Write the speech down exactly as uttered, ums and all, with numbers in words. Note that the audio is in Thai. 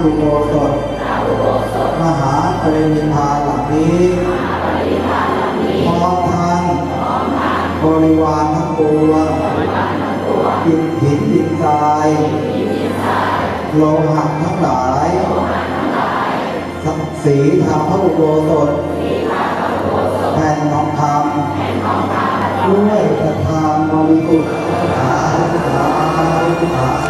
อุโบสถมหาปรินิพพานหลังนี้พร้อมทั้งบริวารทั้งปวงดินหินดินทรายโลหะทั้งหลายสีทำพระอุโบสถแผ่นทองคำด้วยศรัทธาบริสุทธิ์สาธุสาธุ